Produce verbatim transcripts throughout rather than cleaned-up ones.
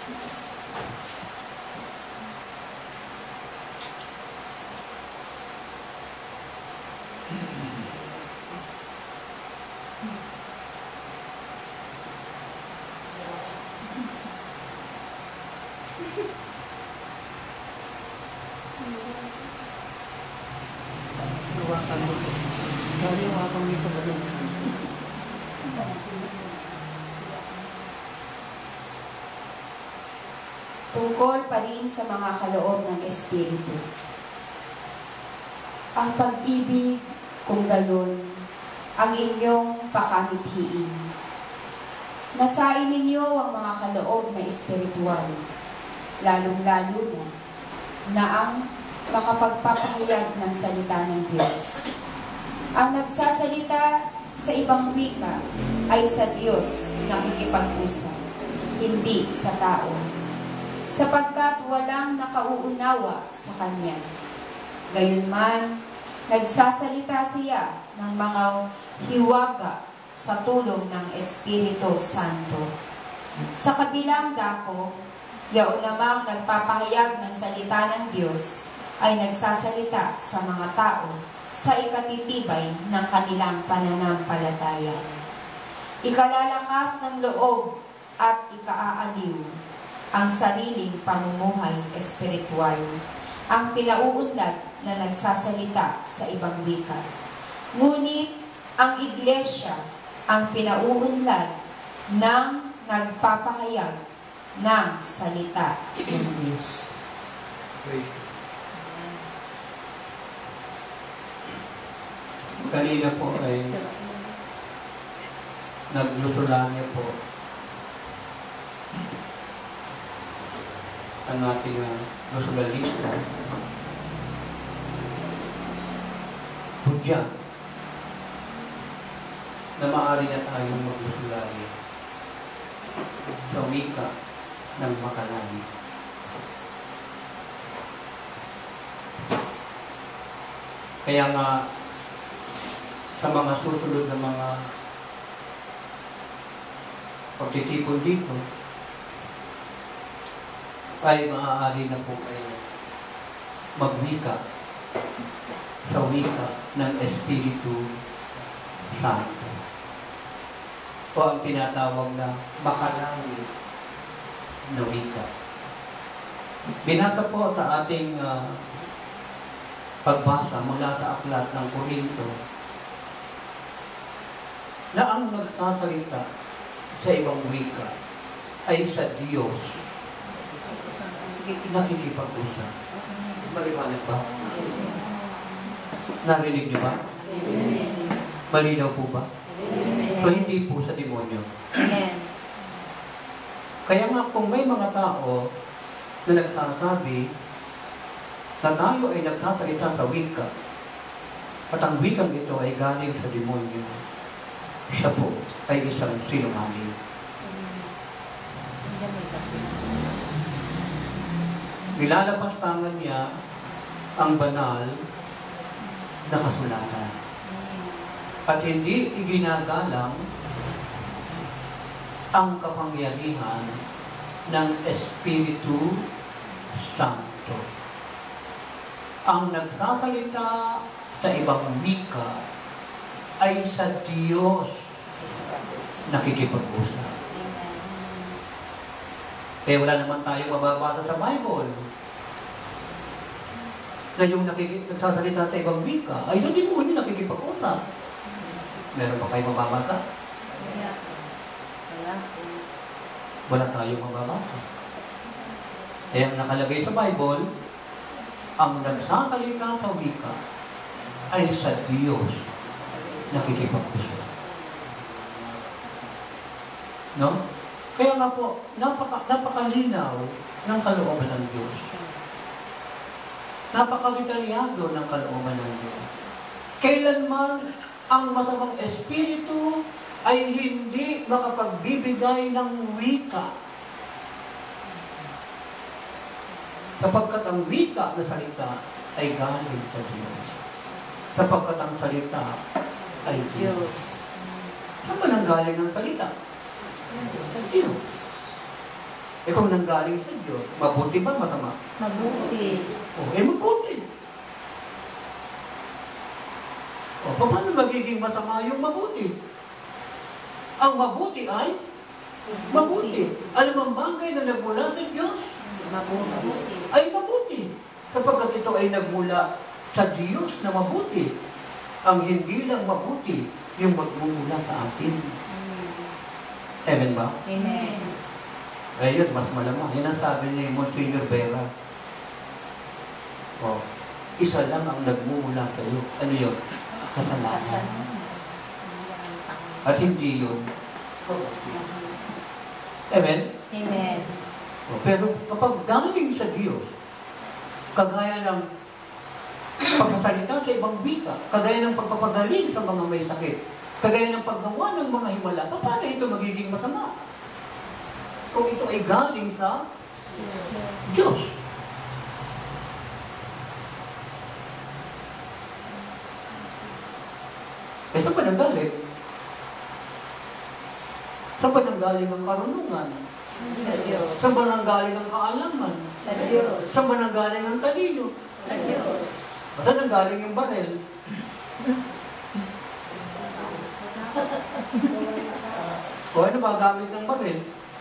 Tungkol pa rin sa mga kaloob ng Espiritu. Ang pag-ibig, kung galon, ang inyong pakamithiin. Nasain ninyo ang mga kaloob na espiritual, lalong-lalo na, na ang makapagpapahayag ng salita ng Diyos. Ang nagsasalita sa ibang wika ay sa Diyos nakikipag-usap, hindi sa tao, sapagkat walang nakauunawa sa Kanya. Gayunman, nagsasalita siya ng mga hiwaga sa tulong ng Espiritu Santo. Sa kabilang dako, yaon namang nagpapahayag ng salita ng Diyos ay nagsasalita sa mga tao sa ikatitibay ng kanilang pananampalataya. Ikalalakas ng loob at ikaaaliw ang sariling pamumuhay espiritual, ang pinauunlad na nagsasalita sa ibang wika. Ngunit ang iglesia ang pinauunlad ng nagpapahayag ng salita ng Diyos. Kanina po ay naglusulanya po ang ating uh, lusulalista. Budya na maaari na tayong maglusulanya sa wika ng Makalani. Kaya nga sa mga susunod na mga pagtitipon dito ay maaari na po kayo magwika sa wika ng Espiritu Santo o ang tinatawag na Makalani na wika. Binasa po sa ating uh, pagbasa mula sa aklat ng Korinto na ang nagsasalita sa ibang wika ay sa Diyos nakikipag-usap. Maliwanag ba? Narinig niyo ba? Malinaw po ba? So hindi po sa demonyo. Kaya nga kung may mga tao na nagsasabi na tayo ay nagsasalita sa wika at ang wikang ito ay galing sa demonyo, siya po ay isang sinungaling. Nilalapastangan niya ang banal na kasulatan at hindi iginagalang ang kapangyarihan ng Espiritu Santo. Ang nagsasalita sa ibang wika ay sa Diyos nakikipag-usap. Eh wala naman tayong mababasa sa Bible na yung nakikip, nagsasalita sa ibang wika ay sa demonyo nakikipag-usap. Meron ba kayo mababasa? Wala tayong mababasa. Eh ang nakalagay sa Bible, ang nagsasalita sa wika ay sa Diyos nakikipag-usap. No? Kaya nga po, napaka, napakalinaw ng kalooban ng Diyos. Napakadetalyado ng kalooban ng Diyos. Kailanman ang masamang espiritu ay hindi makapagbibigay ng wika. Sapagkat ang wika na salita ay galing sa Diyos. Sapagkat ang salita ay Diyos. Saan ba nang galing ang salita? Sa Diyos. Eh kung nanggaling sa Diyos, mabuti ba masama? Mabuti. Oh, eh mabuti. O, paano magiging masama yung mabuti? Ang mabuti ay mabuti. Alam ang bagay na nagmula sa Diyos Mabuti. ay mabuti. Kapag ito ay nagmula sa Diyos na mabuti, ang hindi lang mabuti, yung magmumula sa atin. Amen ba? Amen. Ayun, mas malamang. Yan ang sabi ni Monsignor Vera. O, isa lang ang nagmumula sa iyo. Ano yun? Kasalanan. At hindi yun. Amen? Amen. O, pero kapag galing sa Diyos, kagaya ng pagsasalita sa ibang wika, kagaya ng pagpapagaling sa mga may sakit, kagaya ng paggawa ng mga himala, paano ito magiging masama? Kung ito ay galing sa Diyos. Eh, saan ba nanggaling? Saan ba nanggaling ang karunungan? Sa Diyos. Saan ba nanggaling ang kaalaman? Sa Diyos. Saan ba nanggaling ang talino? Sa Diyos. Saan nanggaling yung barel? O ano ba gamit ng barel?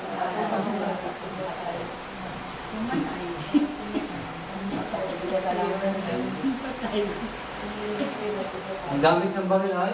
Ang gamit ng baril ay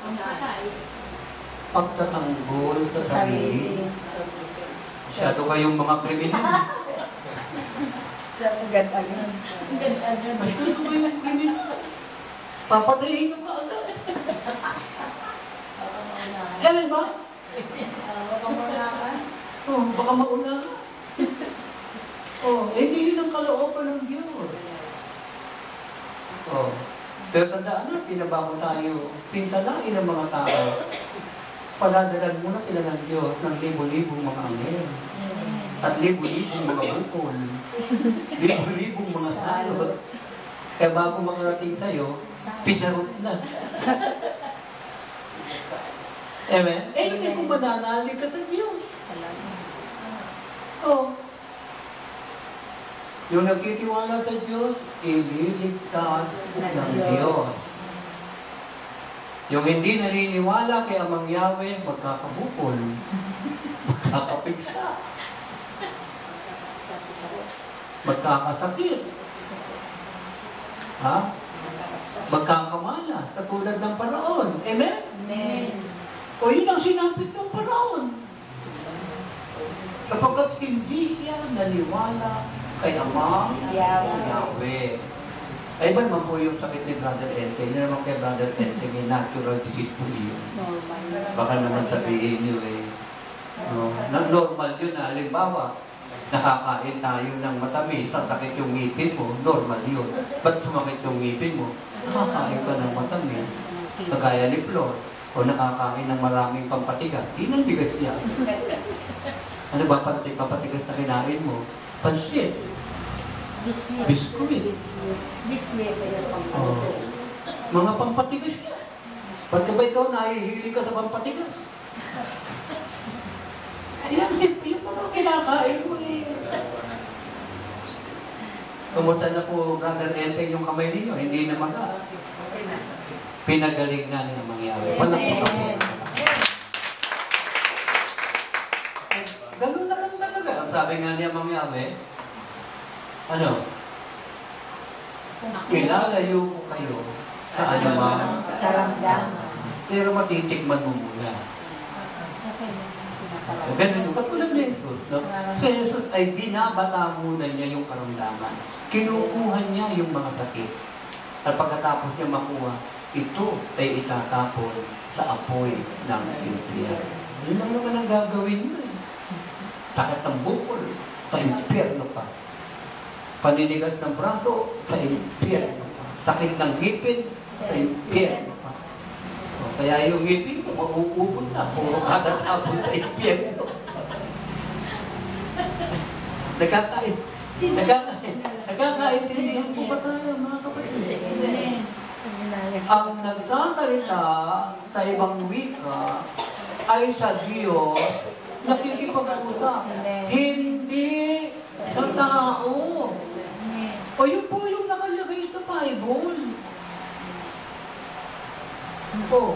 pagtatanggol sa sarili. Masyado kayong mga kriminal. Agad-agad. Masyado kayong kriminal. Papatayin nyo ka agad. Amen ba? Oh, baka mauna ka. Oh, eh, hindi yun ang kalooban ng Diyos. Oh. Pero tandaan natin na bago tayo pinsalain ng mga tao, padadalan muna sila ng Diyos ng libo-libong mga anghel. At libo-libong mga bukol. Libo-libong mga salot. Kaya bago makarating sa'yo, pisarot na. Amen? Eh, hindi kung mananalig ka sa Diyos. Oh. Yung nagtitiwala sa Diyos, ililigtas ng Diyos. Yung hindi naniniwala kay Amang Yahweh, magkakabukol. Magkakapigsa. Magkakasakit. Ha? Magkakamalas, katulad ng Paraon. Amen? Amen. O yun ang sinapit ng Paraon. Kapagkat hindi siya naniwala kay Amang Yahweh. Yahweh. Ay ba naman po yung sakit ni Brother Ente? Yun naman kay Brother Ente, may natural disease po yun. Normal. Baka naman sabihin nyo eh, no, na- normal yun na. Halimbawa, nakakain tayo ng matamis, sakit yung ngipin mo, normal yun. Ba't sumakit yung ngipin mo? Nakakain ka ng matamis. Kagaya ni Flor, o nakakain ng maraming pampatigas. Di nang bigas yan. Ano ba pampatig, pampatigas na kinain mo? Pansit. Biswit. Biskuit. Biswit. Oh. Mga pampatigas yan. Ba't ka ba ikaw nahihili ka sa pampatigas? Ayan, yung mga kinakain mo eh. Kumusta na po, Brother Ente, yung kamay ninyo? Hindi na maga. Pinagaling na niya mangyari. Walang po kami. Ganun naman talaga. Ang sabi nga niya mangyari, ano? Ilalayo ko kayo sa anumang Karamdaman. pero matitikman mo muna. Ganun, katulad ni Jesus, no? Si Jesus ay binabata muna niya yung karamdaman. Kinukuha niya yung mga sakit. At pagkatapos niya makuha, ito ay itatapon sa apoy ng impyerno. Yun lang naman ang gagawin mo eh. Sakit ng bukol, sa impyerno pa. Paninigas ng braso, sa impyerno pa. Sakit ng ngipin, sa impyerno pa. O, kaya yung ngipin ko, mauubod na. Puro katatapon sa impyerno. Nagkakain. Nagkakain. Nagkakaintindihan po ba tayo, mga kapatid? Ang nagsasalita sa ibang wika ay sa Diyos nakikipag-usap. Hindi Sa tao. Amen. O yun po yung nakalagay sa Bible. O.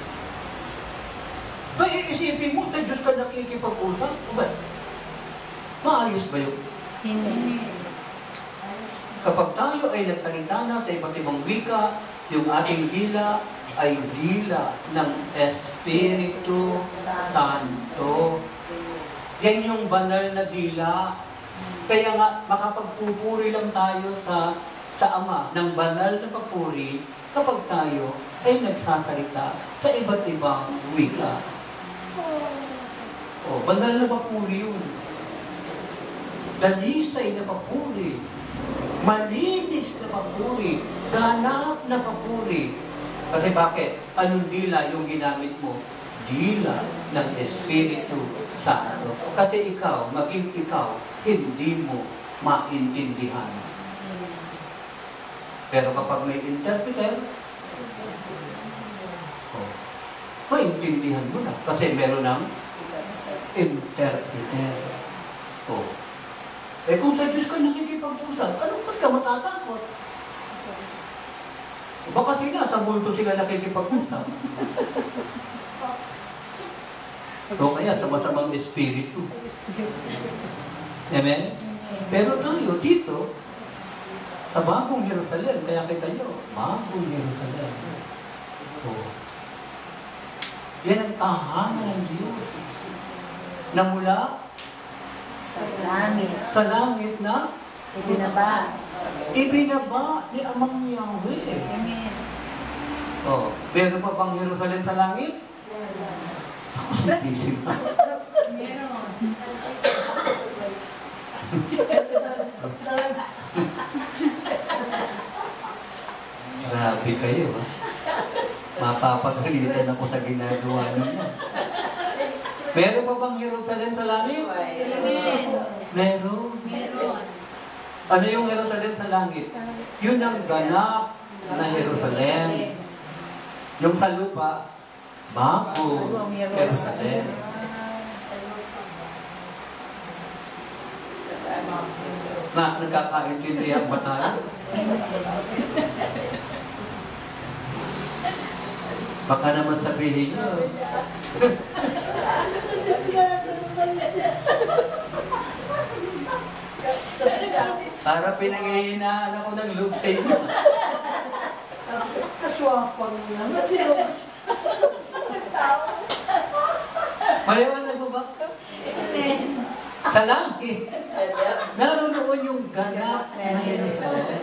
Ba, iisipin mo, sa Diyos ka nakikipag-usap? Ba, maayos ba yun? Hindi. Kapag tayo ay nagsalita na sa iba't ibang wika, yung ating dila ay dila ng Espiritu Santo. Yan yung banal na dila. Kaya nga, makapagpupuri lang tayo sa, sa Ama ng banal na papuri kapag tayo ay nagsasalita sa iba't ibang wika. O, banal na papuri yun. Dalisay na papuri. Malinis na papuri. Ganap na papuri. Kasi bakit? Anong dila yung ginamit mo? Dila ng Espiritu Santo. Kasi ikaw, maging ikaw, hindi mo maintindihan. Pero kapag may interpreter, oh, maintindihan mo na. Kasi meron ng interpreter. Oh. Eh kung sa Diyos ka nakikipag-usap, anong ba't ka matatakot? Baka sila, sa multo sila nakikipag-usap. O kaya sa masamang espiritu. Amen? Pero tayo dito, sa bagong Jerusalem, kaya kita nyo, bagong Jerusalem. O. Yan ang tahanan ng Diyos. Na mula Sa langit. sa langit na Ibinaba. ibinaba ni Amang Yahweh. Amen. Oh, meron pa bang Jerusalem sa langit? Ako sa tisim na. Meron. Grabe kayo, ha? Mapapagalitan ako sa ginagawa ninyo. Meron pa bang Jerusalem sa langit? Amen. Meron. Meron. Ano yung Jerusalem sa langit? Yun ang ganap na Jerusalem. Yung sa lupa, bagong Jerusalem. Na, nagkakaintindihan ba tayo? Baka naman sabihin nyo. Para pinanghihinaan ako ng loob sa inyo. Kaswapang lang. Mayawan mo ba? Amen. Sa langit. Naroon yung ganap na Jerusalem.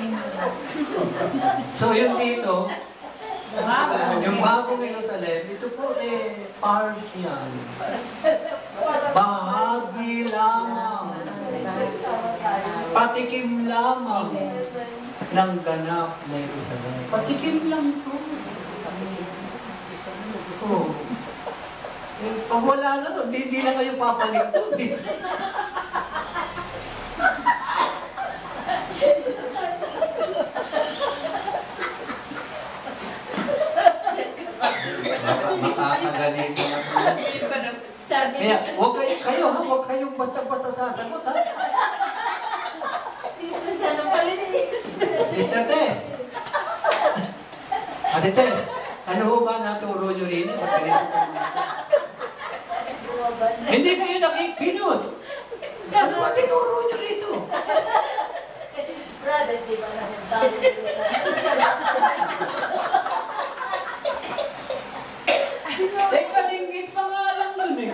So yung dito, yung bagong Jerusalem, ito po eh partial. Bahagi lamang. Patikim lamang ng ganap na Jerusalem. Patikim lang to. Oh. Eh, pag wala na to, di, di na kayo papanik to. Di. Makakaganito na po. Kaya, huwag kayo, kayo ha, huwag kayong basta-basta sasagot ha. Dito sa napalitis. Mister Tess. Ate Tess, ano ho ba naturo nyo rin? Ba't ganito ka naman? Hindi kayo nakipinod. Ano ba tinuro nyo rito? Kasi brother, di ba na bago Eh, kalinggit pa nga lang nun eh.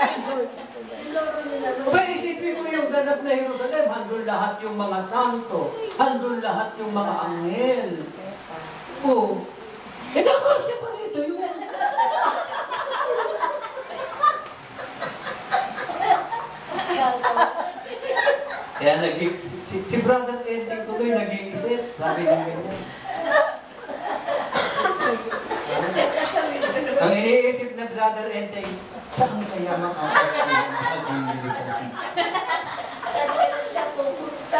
Paisipin mo yung ganap na Jerusalem, handun lahat yung mga santo, handun lahat yung mga anghel. Oh. Eh, nakasya pa rito yung... Kaya naging... Si, si Brother Eddie tuloy nag-iisip. Sabi niya ganyan. Ang iniisip na Brother Eddie, saan kaya makakasya yung bagong Jerusalem? Saan siya pupunta?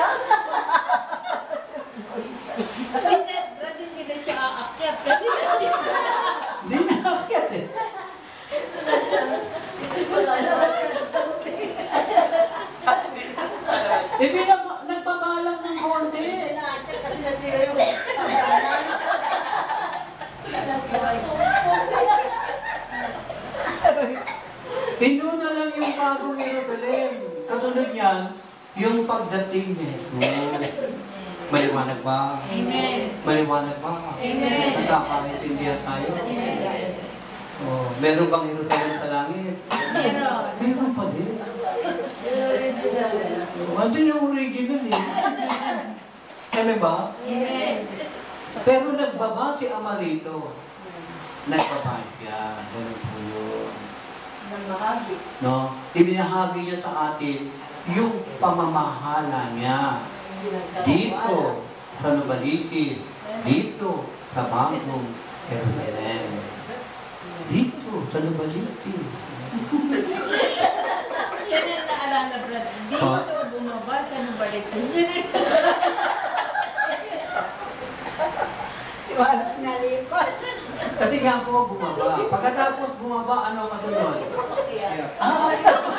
Brother, hindi na siya aakyat kasi Hindi na akyat eh. ito na siya. Hindi ko alam. Eh, binaba, nagbabalang ng konti. Pinaakyat kasi natira yung hagdanan. Inuna lang yung bagong Jerusalem. Kasunod niyan, yung pagdating ni Jesus. Maliwanag ba? Amen. Maliwanag ba? Amen. Nagkakaintindihan tayo? Oh, meron bang Jerusalem sa langit? Meron. Meron pa din. Oh, andun yung original eh. Kaya ba? Amen. Pero nagbaba si Ama rito. Nagbaba siya. Ganun po yun. Namahagi. No? Ibinahagi niya sa atin yung pamamahala niya. Dito, sa Nubalitis. Dito, sa Bagong Jerusalem. Dito, sa Nubalitis. Yan ang naalala, brad. Dito Ha? bumaba sa Nubalitis. Iwalas na lipat. Kasi nga po bumaba. Pagkatapos bumaba, ano kasunod? Ah,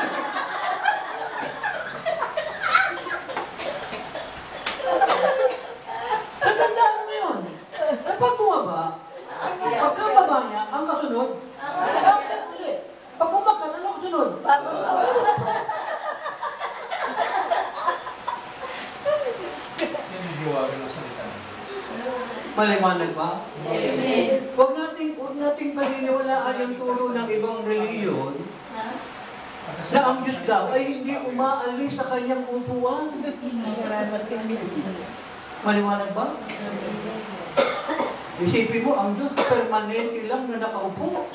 Natandaan mo yun. Kapag bumaba, pagkababa niya, ang kasunod, bakit ulit? Pag umakat, ano ang kasunod? Maliwanag ba? Amen. Huwag nating, huwag nating paniniwalaan yung turo ng ibang reliyon na ang Diyos daw ay hindi umaalis sa kanyang upuan. Maliwanag ba? Isipin mo, ang Diyos permanente lang na nakaupo.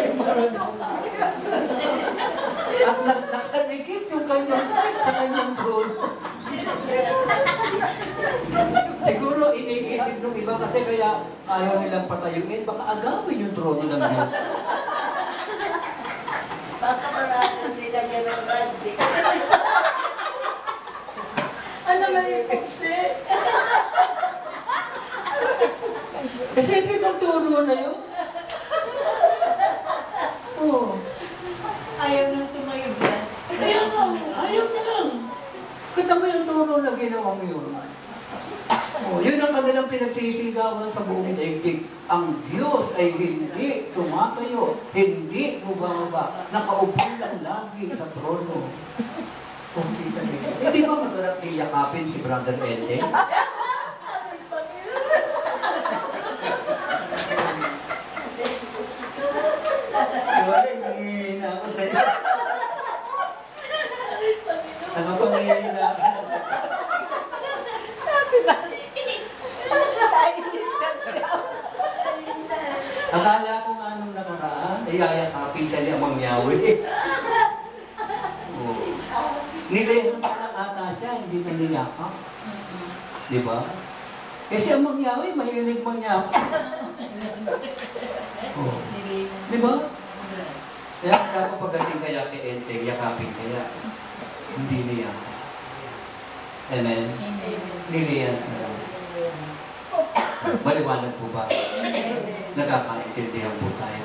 At na nakadikit yung kanyang pit sa kanyang trono. Siguro iniisip nung iba kasi kaya ayaw nilang patayuin, baka agawin yung trono ng Diyos. Baka maraming nila niya ng randi. Ano man yung pagsi? Isipin ang turo na yun. Oo. Ayaw nang tumayo ba? Kaya nga, ayaw na lang. Kita mo yung turo na ginawa mo yun. Oh, yun ang kanilang pinagsisigawan sa buong daigdig. Ang Diyos ay hindi tumatayo, hindi bumababa, nakaupo lang lagi sa trono. Oh, hindi ba masarap iyakapin si Brother Ete? Wala, nangihina ako sa'yo. Nakapangihina ako. Akala ko nga nung nakaraan, iyayakapin siya ni Amang Yahweh. Oh. Nilehan pa lang ata siya, hindi na niyakap. Di ba? Kasi Amang Yahweh, mahilig mangyakap. Oh. Di ba? Kaya dapat pagdating kaya kay Ente, yakapin kaya. Hindi niya. Amen? Niliyan ka lang. Maliwanag po ba? Nagkakaintindihan po tayo.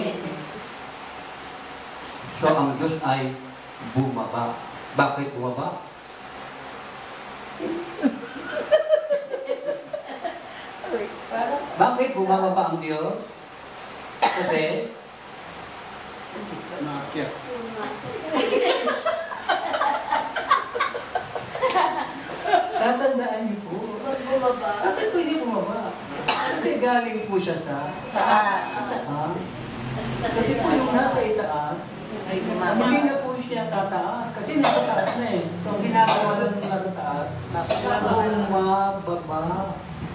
So, ang Diyos ay bumaba. Bakit bumaba? Bakit bumababa ang Diyos? Kasi, Nakakit. tatandaan niyo po. Bumaba. Bakit po hindi bumaba? Kasi galing po siya sa Taas. ha? Kasi po yung nasa itaas, Ay, hindi na po siya tataas. Kasi nasa taas na eh. So, ang ginagawa lang ng nasa taas, bumababa.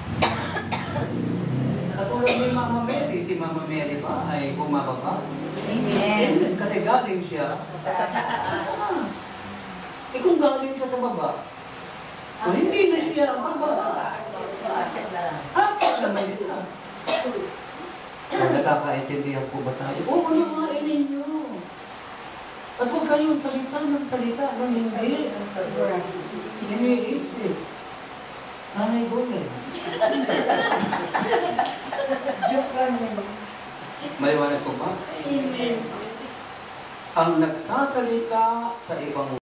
Katulad ni Mama Mary, si Mama Mary ba ay bumababa? Amen. Kasi galing siya sa taas. Eh kung galing siya sa baba, o hindi na siya bababa. Apat naman yun ah. So, nakakaintindihan po ba tayo? Oo, nahain ninyo. At huwag kayong salita ng salita nung hindi. Iniisip. Nanay Bolen. Joke lang yun. Maliwanag po ba? Amen. Ang nagsasalita sa ibang